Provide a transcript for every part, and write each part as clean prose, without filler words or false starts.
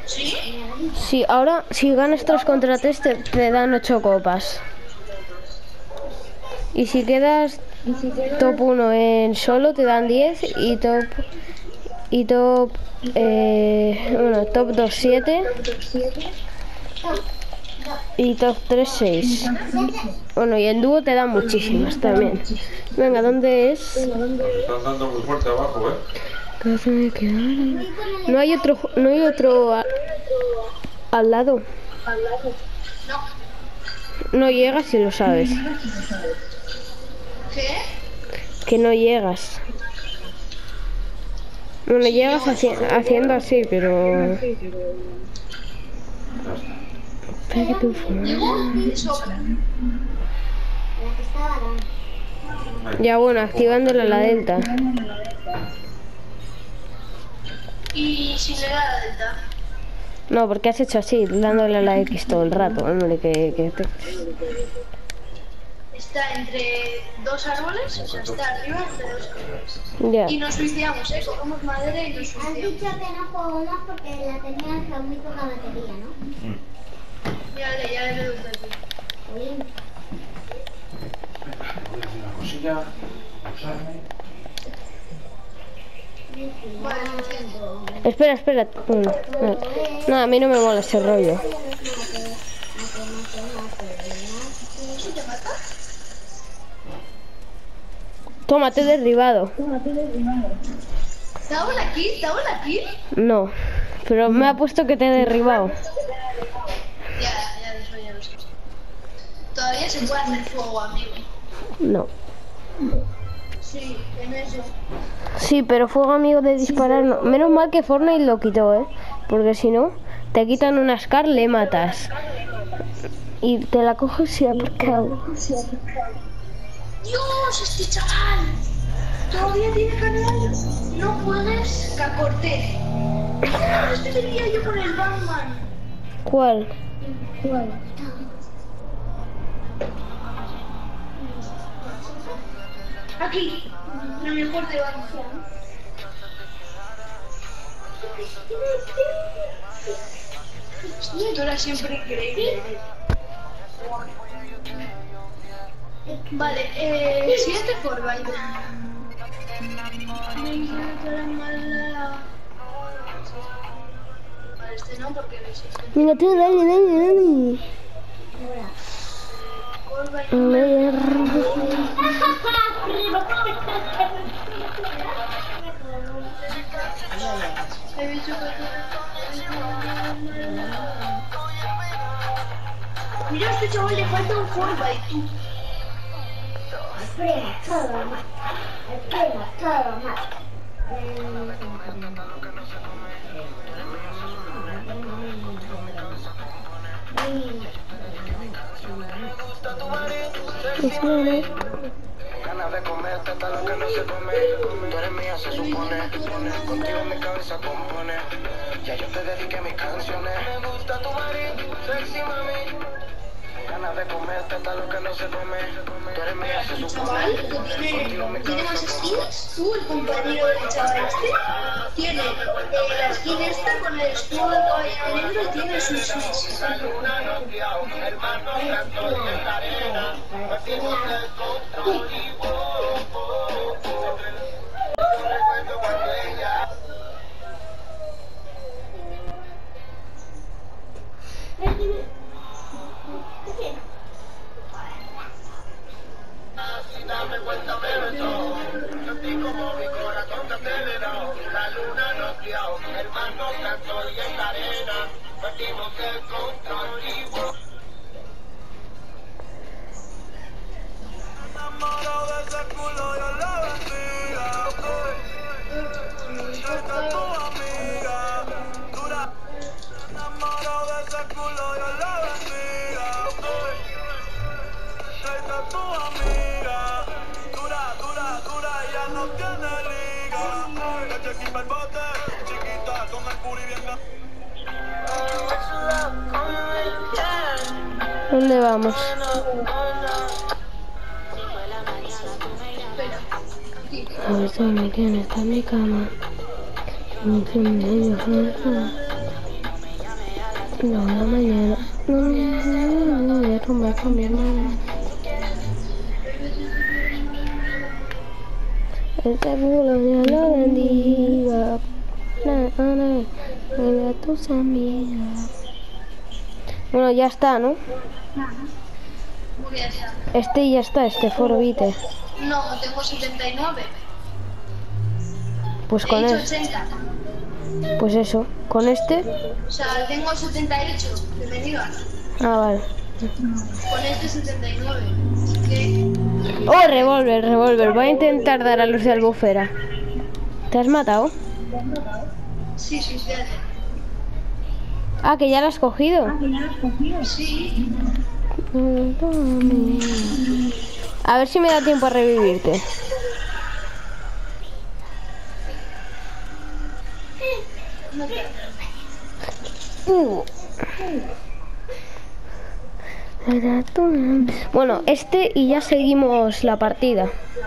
¿Sí? Sí, ahora si ganas 3 contra 3 te dan 8 copas. Y si quedas top 1 en solo te dan 10 y top bueno, top 2 7 y top 3 6. Bueno, y en dúo te dan muchísimas también. Venga, ¿dónde es? Nos están dando muy fuerte abajo, ¿eh? No hay otro al lado. No. No llegas si lo sabes. ¿Qué? Que no llegas. Bueno, Sí, llegas llego eso. haciendo así, pero... Llego de sobra. Ya bueno, activándole la delta. Y si le da la delta. No, porque has hecho así, dándole a la X todo el rato. Hombre, Está entre dos árboles, o sea, está arriba entre dos árboles. Ya. Y nos suicidamos, ¿eh? Cogemos madera y nos Has suicidamos. dicho que no juego más porque la tenías a muy poca batería, ¿no? Ya le reduce aquí. Oye, Voy a hacer una cosilla. Usarme. Espera, espera. No, a mí no me mola ese rollo. ¿Eso te mata? Toma, te he derribado. ¿Te hago la kill? ¿Te hago la kill? No, pero me ha puesto que te he derribado. Ya, eso ya lo sé. Todavía se puede hacer fuego, amigo. No. Sí, en eso. Sí, pero fuego amigo de disparar no. Menos mal que Fortnite lo quitó, ¿eh? Porque si no, te quitan una Scar, le matas. Y te la coges y a pecado. ¡Dios, este chaval! ¿Todavía tiene canal? No puedes, cacorte. Este venía yo con el Batman. ¿Cuál? Aquí, la mejor de Batman. Esto era siempre increíble. Vale, siguiente Fortnite. Vale, este no porque no existe. Venga, tú, dale. He dicho que mira, a este chaval le falta un Fortnite, tú. prima, todo mal. El primo, todo mal. Ganas de comerte hasta lo que no se come. Tú eres mía, se supone. Contigo mi cabeza compone. Ya yo te dediqué mis canciones. Me gusta tu marido, sexy mami. Ganas de comerte hasta lo que no se come. Tú eres mía, se supone. Tiene más skins. Tú, el compañero del chaval este, tiene la skin esta con el escudo de caballero negro y tiene sus Dame cuenta, me besó. Yo estoy como mi corazón te aceleró. La luna nos crió, el mar nos cantó y en la arena perdimos el control y vos. Enamorado de ese culo, yo la bendiga. Esta es tu amiga, dura. Enamorado de ese culo, yo la bendiga. Esta es tu amiga, dura, ella no tiene liga. Leche equipa el bote, chiquita, con el puri bien ¿Dónde vamos? A ver, ¿dónde quién está en mi cama? No, la mañana. No voy a tomar con mi hermana. Esta colonia la bendiga. A tus amigas. Bueno, ya está, ¿no? ¿Cómo que ya está? Este ya está, este Forbite. No, tengo 79. Pues He con dicho él. 80. Pues eso, con este. O sea, tengo 78, que me digan. Ah, vale. Con este 79. Así que... Oh, revólver. Voy a intentar dar a los de Albufera. ¿Te has matado? Sí, fíjate. Ah, que ya lo has cogido. Sí. A ver si me da tiempo a revivirte. Bueno, este y ya seguimos la partida.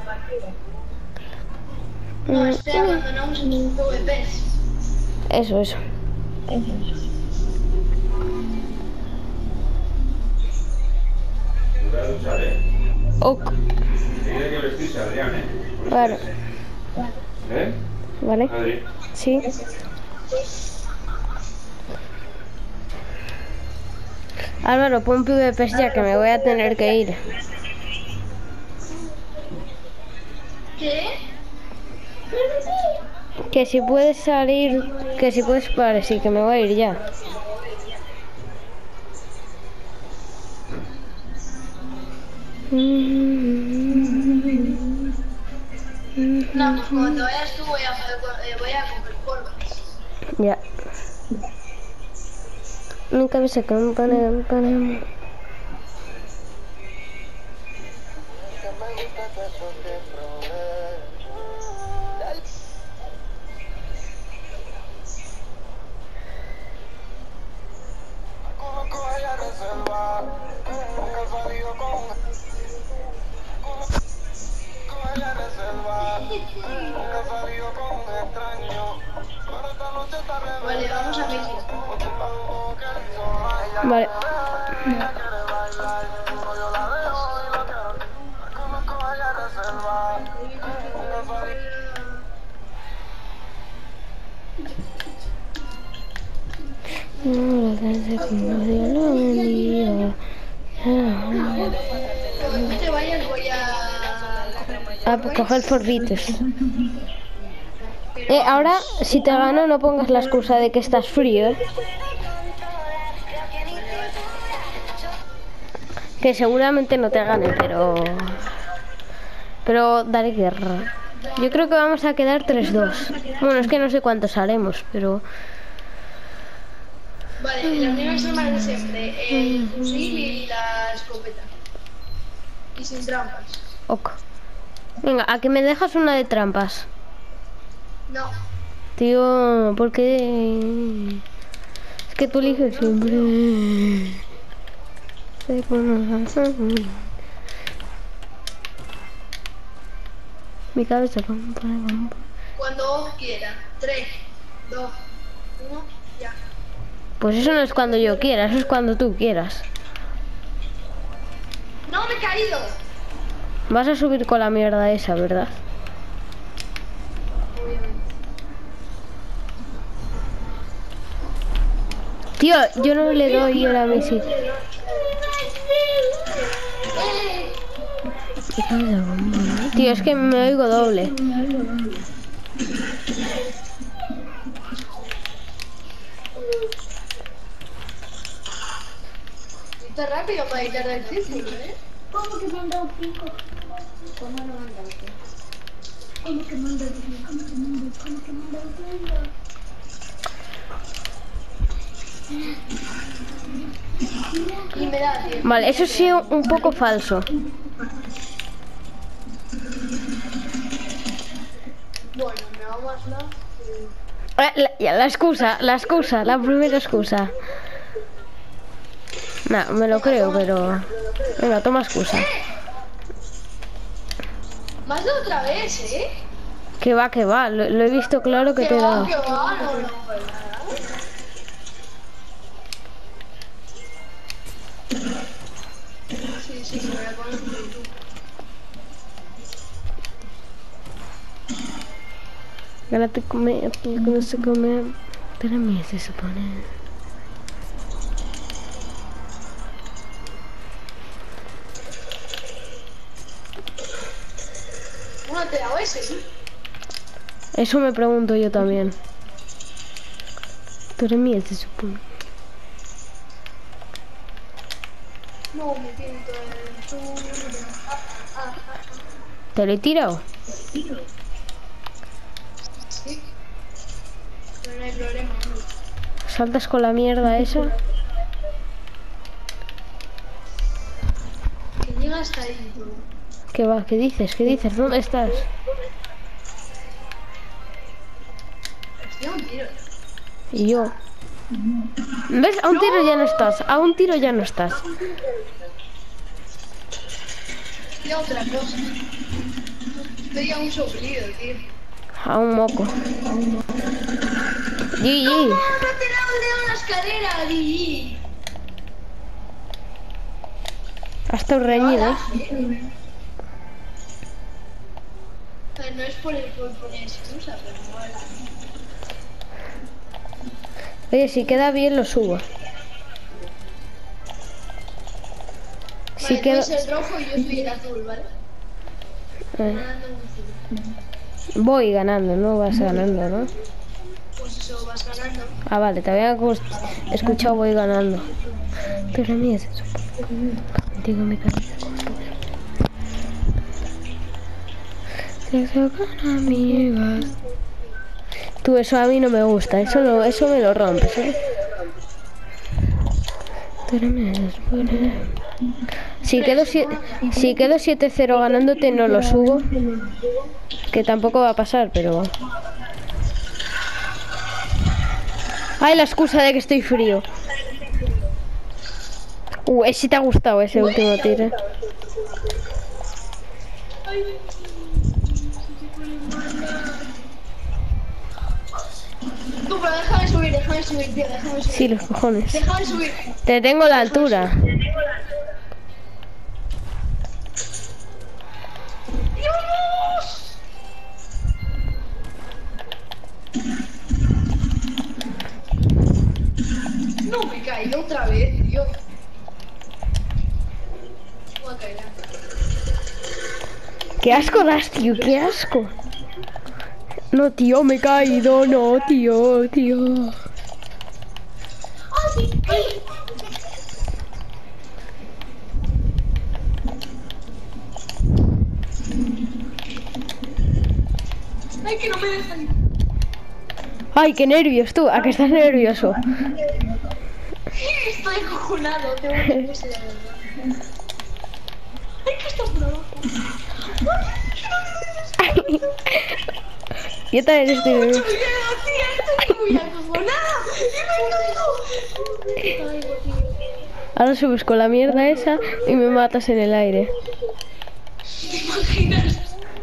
No, este abandonamos en PvPs. Eso. Voy a duchar, ¿eh? Ok. Tiene que vestirse, Adrián, ¿eh? Vale. ¿Eh? Vale. Adri. Sí. Álvaro, pon PvPs ya que me voy a tener que ir. ¿Qué? Que si puedes salir, que si puedes, vale, sí, que me voy a ir ya. No, pues cuando te vayas tú voy a comer polvos. Ya. Mi cabeza campana. Vale, vamos a mismo. Vale. No, la canción que no dio la bendiga. Cuando tú te vayas voy a Coger forbitos. Ahora, si te gano, no pongas la excusa de que estás frío, ¿eh? Que seguramente no te gane, pero daré guerra. Yo creo que vamos a quedar 3-2. Bueno, es que no sé cuántos haremos, pero... Vale, las mismas armas de siempre. El fusil y la escopeta. Y sin trampas. Ok. Venga, ¿a que me dejas una de trampas? No. Tío, ¿por qué? Es que tú eliges siempre. Mi cabeza. Cuando quiera. 3, 2, 1, ya. Pues eso no es cuando yo quiera, eso es cuando tú quieras. ¡No, me he caído! Vas a subir con la mierda esa, ¿verdad? Tío, yo no le doy a la misil. Tío, es que me oigo doble. Está rápido para editar el círculo, ¿eh? ¿Cómo que manda un 5? ¿Cómo lo mandaste? ¿Cómo que manda un 5? ¿Cómo que manda un 5? Y me da tiempo. Vale, eso sí un poco falso. Bueno, me vamos La excusa, la primera excusa. No, me lo creo, pero... Venga, toma excusa. Más de otra vez, ¿eh? Que va, lo he visto claro que te he dado. Que va, no, Sí, me voy a poner un YouTube. Ahora te come, porque no se come. Pero a mí se supone. Bueno, te hago ese, ¿sí? Eso me pregunto yo también. Tú eres mía, se supone. No, me siento en tu... ¿Te lo he tirado? Sí. Pero no hay problema, ¿no? ¿Saltas con la mierda esa? Que llega hasta ahí, tú. ¿Qué va? ¿Qué dices? ¿Qué dices? ¿Dónde estás? Hostia, un tiro. Y yo. ¿Ves? A un tiro ya no estás. A un tiro ya no estás. Hostia, otra cosa. Estoy a un soplido, tío. A un moco. GG. ¡No! ¡Me ha tirado el dedo en la escalera, Digi! Ha estado reñido. No es por poner excusa, pero igual. Oye, si queda bien lo subo. Si Vale, queda... tú eres el rojo y yo soy el azul, ¿vale? Ganando un azul. Voy ganando, no vas ganando, ¿no? Pues eso, vas ganando. Ah, vale, te había escuchado voy ganando. Pero a mí es eso. Digo mi cabeza. Sexo con amigas. Tú, eso a mí no me gusta, eso me lo rompes, ¿eh? Pero me después... Si quedo 7-0 ganándote no lo subo. Que tampoco va a pasar, pero... Ay, la excusa de que estoy frío. Si te ha gustado ese último tiro. Tú, pero déjame subir, tío, déjame subir. Sí, los cojones. Déjame subir. Te tengo la altura. ¡Dios! No me he caído otra vez, tío. Voy a caer. Qué asco das, tío, qué asco. No, tío, me he caído, no, tío. Ay, que no me dejan. Ay, qué nervios, tú, ¿a qué estás nervioso? Estoy acojonado, tengo que decirse la verdad. Ay, que está por abajo. Yo también estoy nervioso. Estoy muy acojonada. Y me caigo, tío. Ahora subes con la mierda esa y me matas en el aire. ¿Te imaginas?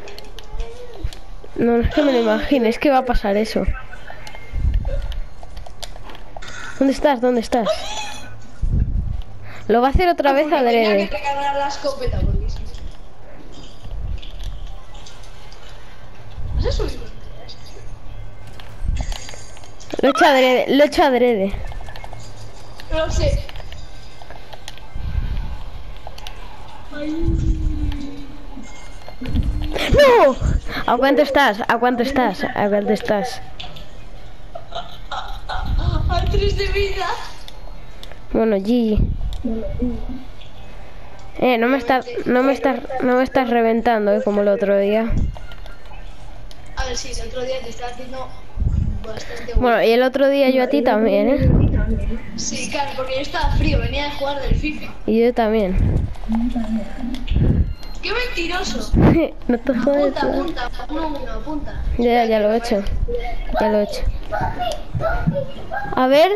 No, no es que me lo imagine, es que va a pasar eso. ¿Dónde estás? ¿Dónde estás? Lo va a hacer otra vez Tenía adrede. que recargar la escopeta porque sí. ¿Has subido? Lo he hecho adrede. No lo sé. ¡No! ¿A cuánto estás? ¿A cuánto estás? ¿A cuánto estás? A 3 de vida. Bueno, GG. No me estás reventando, como el otro día. A ver, sí, el otro día te estaba haciendo bastante Bueno, y el otro día yo a ti también, ¿eh? Sí, claro, porque yo estaba frío, venía de jugar del FIFA. Y yo también. ¡Qué mentiroso! No te jodes. Apunta, 1-1, apunta. Ya lo he hecho. Ya lo he hecho. A ver.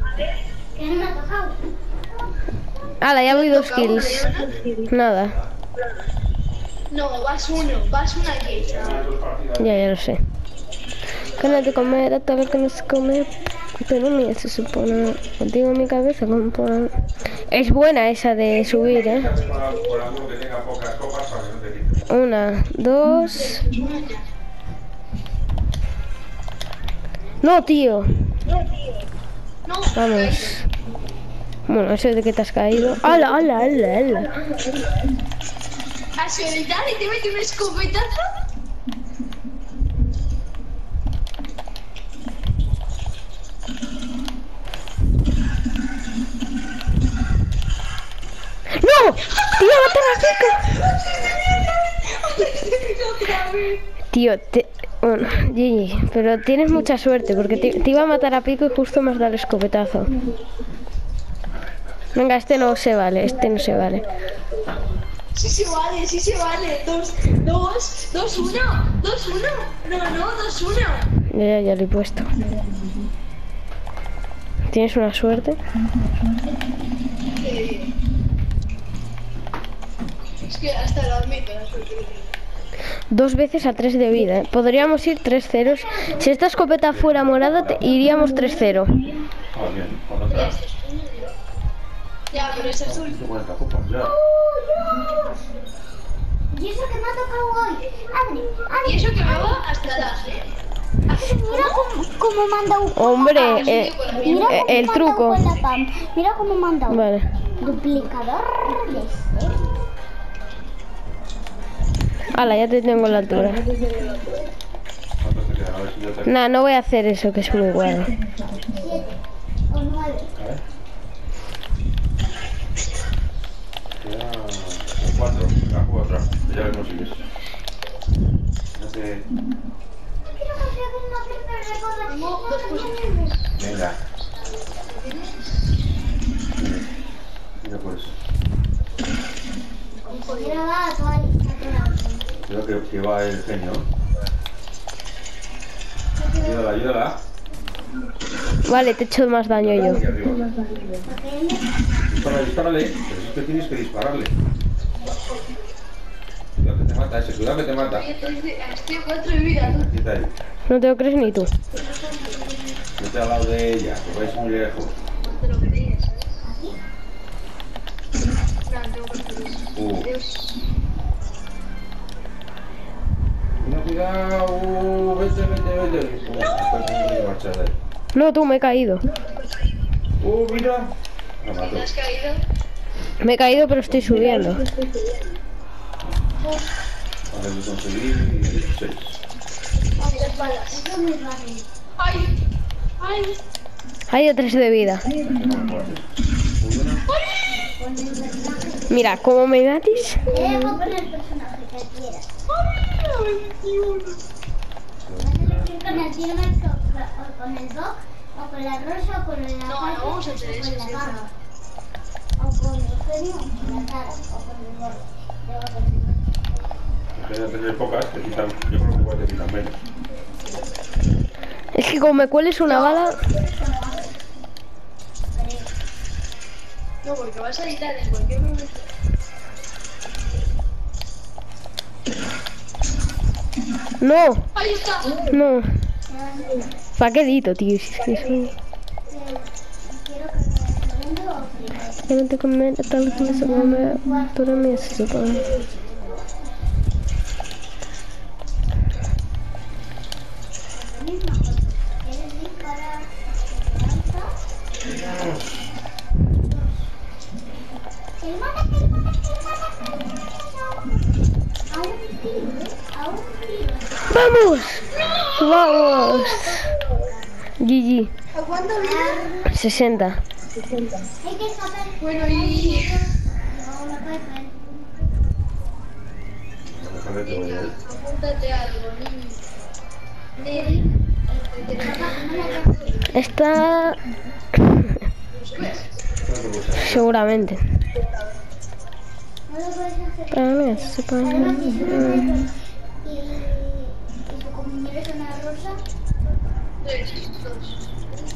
Hala, ya voy 2 kills. Nada. No, vas una aquí. Ya lo sé. Que no te comer, a todo lo que no se come. Pero mira, se supone. Contigo en mi cabeza compone. Es buena esa de subir, ¿eh? Por algo que tenga pocas copas para que no te quite. 1, 2. No, tío. No, Vamos. Bueno, eso es de que te has caído. ¡Hala, hala, hala, hala! a soltar y te mete un escopetazo. ¡No! ¡Tío, mata a Pico! Tío, bueno, GG, pero tienes mucha suerte porque te iba a matar a Pico y justo me has dado el escopetazo. Venga, este no se vale, este no se vale. Sí se vale, sí se vale. 2, 2, 2, 1, 2, 1. No, 2, 1. Ya lo he puesto. Tienes una suerte. Es que hasta lo admito, la suerte. 2 veces a 3 de vida. Podríamos ir 3-0. Si esta escopeta fuera morada, iríamos 3-0. Ah, bien, con otra. Ya, pero es azul. 50 copas, ya. ¿Y eso que me ha tocado hoy? Abre, Y eso que me va hasta las, mira cómo me han dado. Hombre, Mira cómo me el han dado truco. con la PAM. Mira cómo me han dado. Vale. Duplicador de este. Hala, ya te tengo en la altura. ¿Cuántos te quedan? A ver si yo te... Nah, no voy a hacer eso, que es muy guay. 7 o 9. A ver. Quedan 4. Venga, juega otra. Ya lo consigues. No te... Venga. Mira pues. Mira, va, toda lista. Creo que va el genio. Ayúdala, ayúdala. Vale, te he hecho más daño yo. Aquí arriba. Dispárale, dispárale. Pero es que tienes que dispararle. Cuidado que te mata ese, cuidado que te mata. Estoy a 4 de vida. Quita ahí. No te lo crees ni tú. Vete al lado de ella, que vais muy lejos. No te lo creías, ¿sabes? No, tengo que hacer eso. Cuidado, vete, vete, vete. Marcha de ahí. No, tú, me he caído. Mira. La mato. ¿Te has caído? Me he caído, pero estoy subiendo. Vale, yo conseguí 6. Las balas. Esto es muy fácil. ¡Ay! ¡Ay! Hay 3 de vida. Mira, como me mates. Te dejo con el personaje que quieras. Puedes elegir con el T-Rex o con el Doc, o con la Rosa, o con el No, no vamos a hacer eso, o con sí, la Gama. O con el Eugenio, o con la Tara, o con el Gordo. En vez de tener pocas, te quitan, yo creo que igual te quitan menos. Es que como me cueles una bala. No, porque vas a editar en cualquier momento. No, ¡Ahí está! no. ¿Para qué edito, tío? Si es que eso... Quiero que me segundo o primero. Ya no te comento, tal vez me supongo. Tú también se supone. La misma cosa. ¿Quieres disparar esperanza? El mata. A un tiro. ¡Vamos! ¡Vamos! GG. ¿A cuánto viene? 60. Hay que escapar. Bueno, y... No, no puede ser. Déjame que vaya ahí. Apúntate algo, niño. Está... Seguramente. No lo puedes hacer. Para mí se supone. Además, si es una Cypher y tu compañero es una Rosa, 3, 2.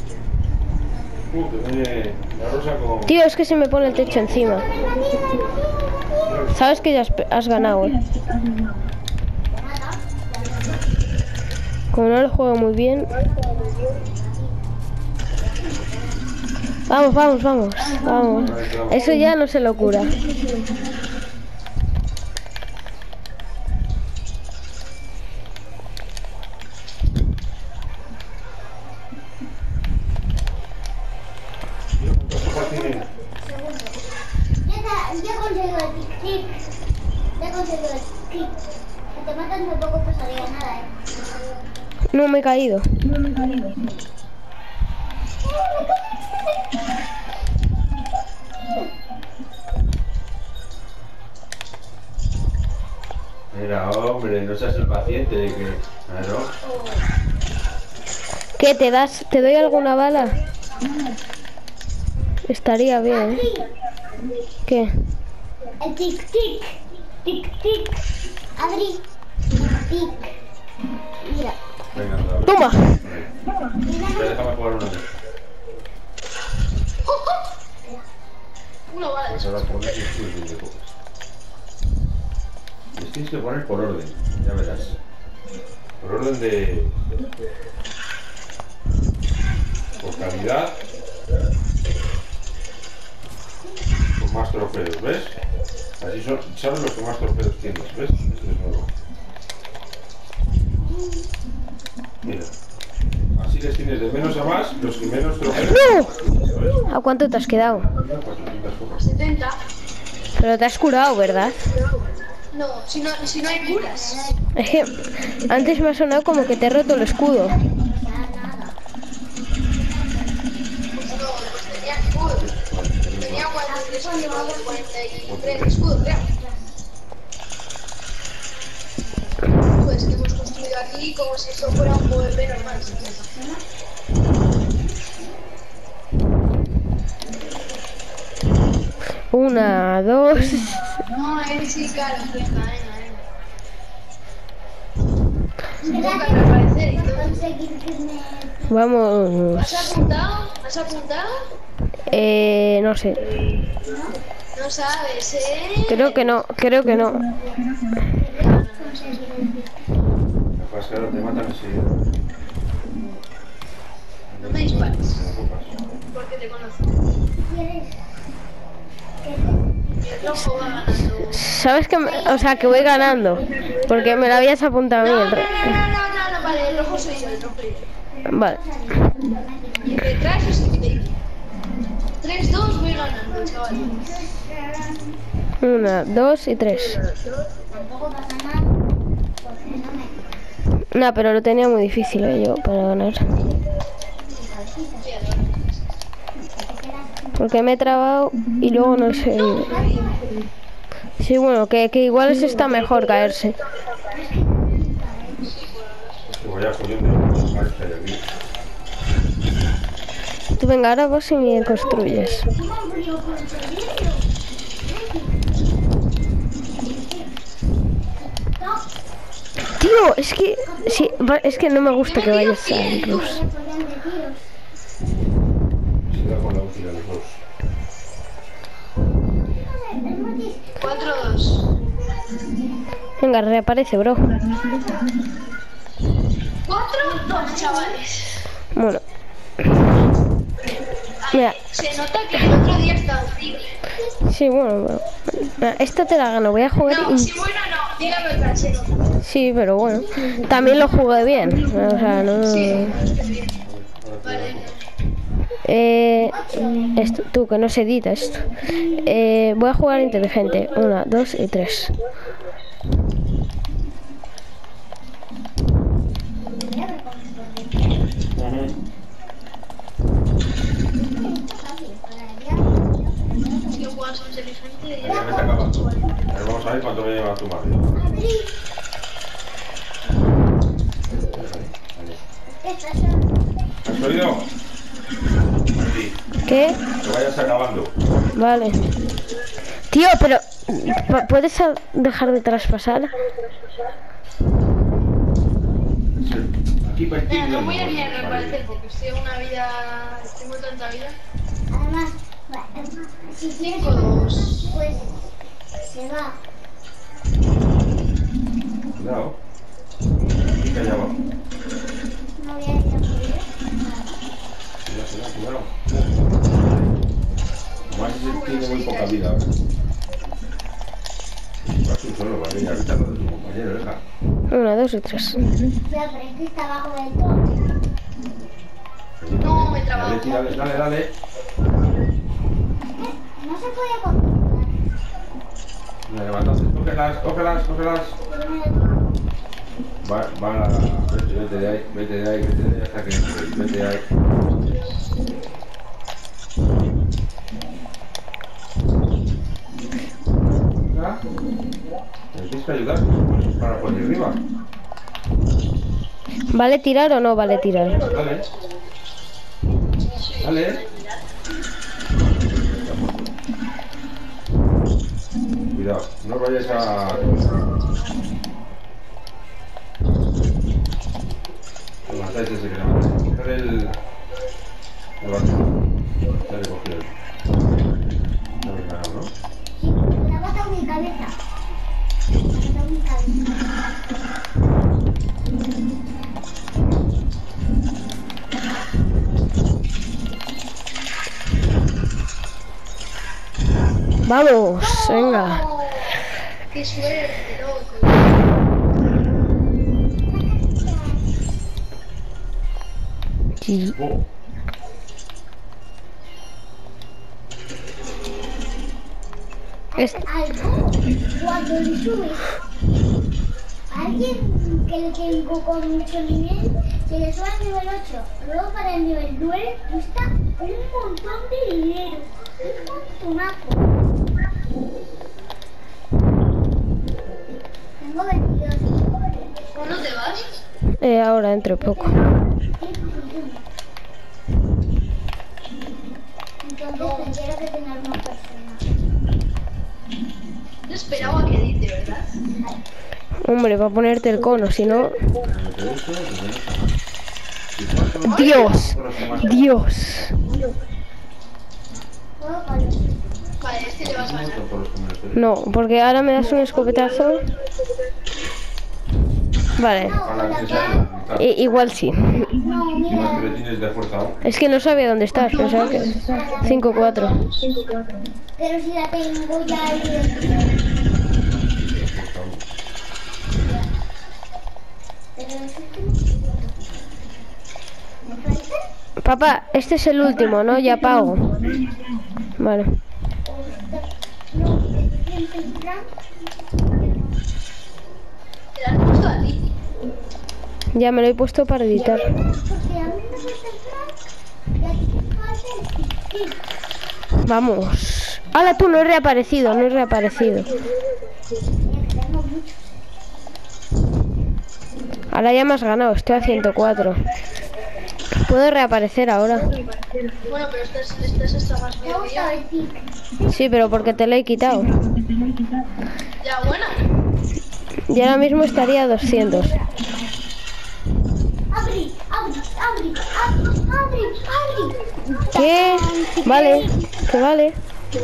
Que viene la rosa con... Tío, es que se me pone el techo encima. Sabes que ya has ganado, Como no lo juego muy bien. Vamos, vamos, vamos, vamos. Eso ya no se lo cura. Ya conseguido el tic-tic. Ya conseguido el tic-tic. Si te matan tampoco pasaría nada, No me he caído. Mira, hombre, no seas impaciente de que... Claro. ¿Qué te das? ¿Te doy alguna bala? Estaría bien, ¿eh? ¿Qué? El tic-tic. Tic-tic. Adri. Tic. Mira. Venga, anda, ¡Toma! Espera, déjame jugar una vez. Uno va de Ahora pones esto y te coges. Les tienes que poner por orden, ya verás. Por orden de... Por calidad. Con más trofeos, ¿ves? Así son, sabes los que más trofeos tienes, ¿ves? Esto es nuevo. Mira. Así les tienes de menos a más, los que menos trofeos. ¡No! ¿A cuánto te has quedado? 400 copas. 70. Pero te has curado, ¿verdad? No, si no hay curas. Es que antes me ha sonado como que te he roto el escudo. Pues no, pues tenía escudo. Tenía 43 escudos, creo. Pues que hemos construido aquí como si eso fuera un PvP normal. Una, dos... No, sí, claro, venga. Tengo que reaparecer y todo. Conseguir que me... Vamos... ¿Has apuntado? ¿Has apuntado? No sé. No sabes, ¿eh? Creo que no, creo que no. Lo que pasa es que ahora te matan enseguida. No me dispares, Con copas. porque te conozco. ¿Quieres? El rojo va ganando. ¿Sabes que, o sea, que voy ganando? Porque me lo habías apuntado a mí. No, vale, el rojo soy yo, el rojo soy yo. Vale. Y detrás es el 3-2 voy ganando, chaval. 1, 2 y 3. Tampoco pasa nada. Porque no me... No, pero lo tenía muy difícil yo para ganar. Porque me he trabado y luego no sé. Sí, bueno, que igual está mejor caerse. Que vaya cogiendo los mares que hay aquí. Tú venga, ahora vas y me construyes. Tío, es que sí, es que no me gusta que vayas a Cruz. Se da con la última de los dos. 4-2. Venga, reaparece, bro. 4-2, chavales. Bueno. Mira, Se nota que el otro día estaba horrible. sí, bueno. Mira, esta te la gano, voy a jugar No, si bueno no, dígame otra, se nota. Sí, pero bueno. También lo jugué bien. O sea, no... Sí, bien. Vale. Esto, tú, que no se edita esto. Voy a jugar inteligente. 1, 2 y 3. Si yo juegas inteligente, Ya me está acabando. Pero vamos a ver cuánto me lleva tu marido. ¿Has oído? Así. ¿Qué? Que vayas acabando. Vale. Tío, pero... ¿puedes dejar de traspasar? Aquí para ti. Mira, no voy a ni a reaparecer porque estoy en una vida. Tengo tanta vida. Además, si quieres, 5-2. pues se va. Cuidado. Pica allá abajo. No voy a ir a por ello. Cuidado. tiene muy poca vida ahora. Vas tú solo, vale, ya ahorita lo de tu compañero, deja. 1, 2 y 3. Ya, pero es que está abajo del todo. No, me trabajo. Dale, tírale, dale. No se puede controlar. Me levantas, cógelas. Va, vete de ahí hasta que entre, vete de ahí. ¿Ya? ¿Me tienes que ayudar para por ahí arriba? ¿Vale tirar o no vale tirar? Dale. Cuidado, no vayas a... Matáis ese que le matáis. Coger el barco. Ya le cogí el... No me he ganado, ¿no? Sí, me ha matado mi cabeza. Me ha matado mi cabeza. Vamos, venga. Qué suerte, loco. Sí. Oh. Algo, cuando le subes a alguien que le tengo con mucho nivel, se le sube al nivel 8. Luego para el nivel 9 cuesta un montón de dinero. Un montonazo. Tengo 22. ¿Cuándo te vas? Ahora, dentro de poco. Entonces tendría que tener más personas. Yo esperaba que dice, ¿verdad? Hombre, va a ponerte el cono, si no... ¡Dios! ¡Dios! Vale, este le vas a ganar. No, porque ahora me das un escopetazo. Vale, igual sí. No, Y más mira. que le tienes de fuerza aún. Es que no sabía dónde estás, pensaba que... 5-4. Pero si la tengo ya ahí. De fuerza aún. Pero es que ¿me falta? Papá, este es el último, ¿no? Ya pago. Vale. No, el plan. Te la has puesto a ti. Ya me lo he puesto para editar. Porque a mí me falta el plan y a ti te falta el stick. Vamos. ¡Hala tú! No he reaparecido, no he reaparecido. Tengo mucho. Ahora ya me has ganado, estoy a 104. Puedo reaparecer ahora. Bueno, pero estás hasta más Me bien que gusta yo. el stick. Sí, pero porque te lo he quitado. Ya, bueno. Y ahora mismo estaría a 200. Abri. ¿Qué? Vale, que vale.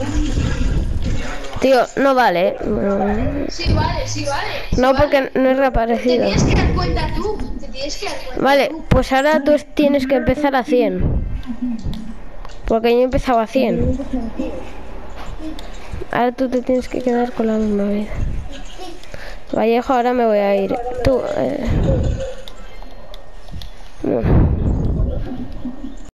Tío, no vale. Sí, vale. Sí, No, vale. porque no he Te reaparecido. tienes que dar cuenta tú. Te tienes que dar cuenta. Vale, pues ahora tú tienes que empezar a 100. Porque yo he empezado a 100. Ahora tú te tienes que quedar con la misma vida. Vallejo, ahora me voy a ir. Tú... Bueno.